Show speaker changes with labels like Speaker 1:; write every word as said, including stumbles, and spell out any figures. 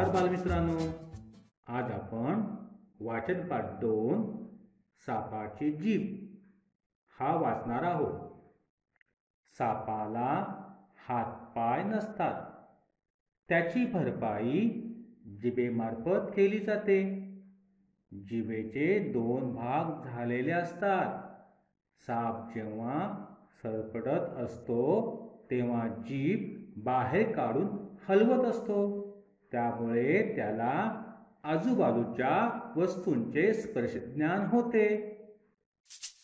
Speaker 1: नमस्कार बालमित्रांनो, आज आपण वाचन पाठ दोन सापाची जीभ हा वाचणार आहोत. सापाला हातपाय नसतात, त्याची भरपाई जिभेमार्फत केली जाते. जिभेचे दोन भाग झालेले असतात. साप जेव्हा सरपटत असतो तेव्हा जीभ बाहेर काढून हलवत असतो. त्यामुळे त्याला आजूबाजूच्या वस्तूंचे स्पर्शज्ञान होते.